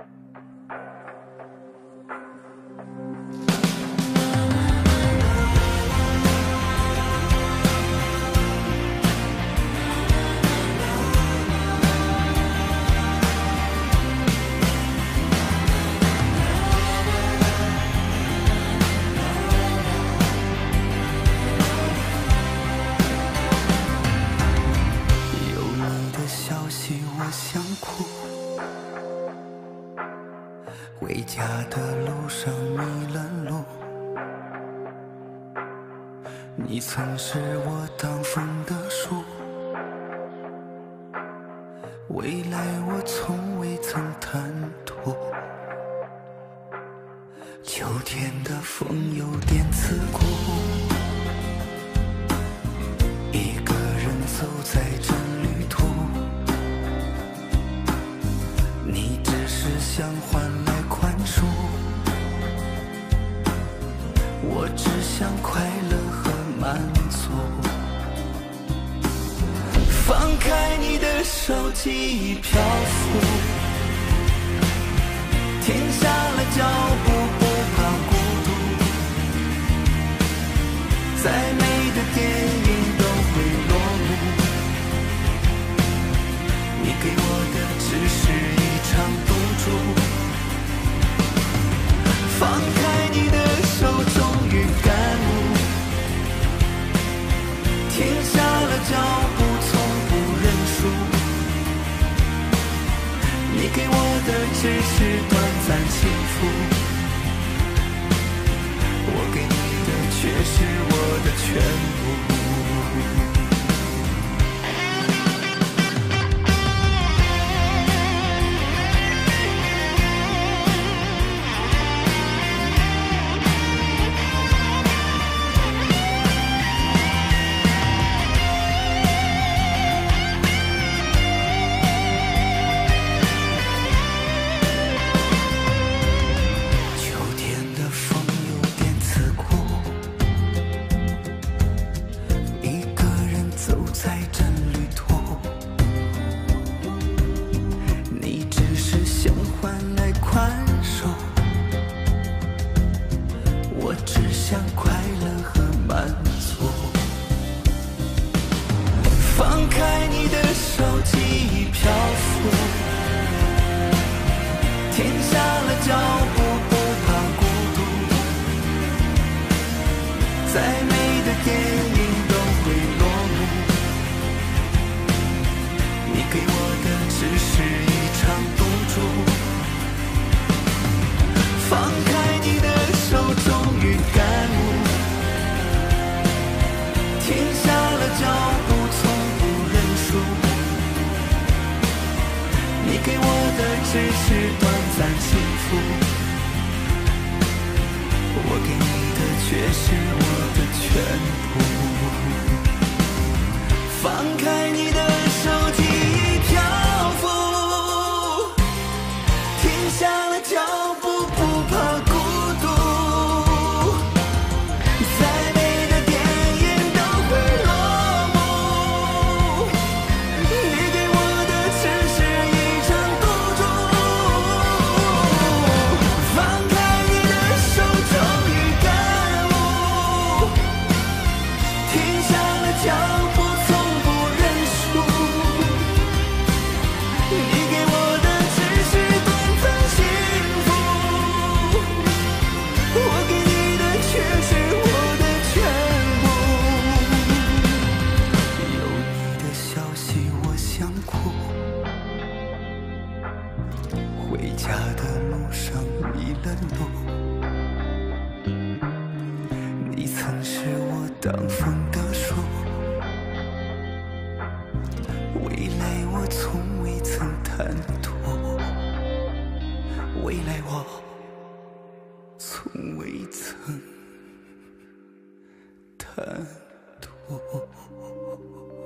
回家的路上迷了路，你曾是我挡风的树，未来我从未曾贪图。秋天的风有点刺骨，一个人走在这旅途，你只是想换来宽恕，我只想快乐和满足。放开你的手，记忆漂浮，停下了脚步，不怕孤独。再美的电影都会落幕，你给我的只是一场赌注。放开你的手，终于感悟，停下了脚步，从不认输。你给我的只是短暂幸福，我给你的却是我的全部。只是短暂幸福，我给你的却是我的全部。放开你的手，记忆漂浮，停下了脚步，不怕孤独。再美的电影都会落幕，你给我的只是一场赌注。放开你的手，终于感悟，停下了脚步，从不认输。你给我的只是短暂幸福，我给你的却是我的全部。有你的消息我想哭，回家的路上迷了路，你曾是我挡风的树，未来我从未曾贪图，未来我从未曾贪图。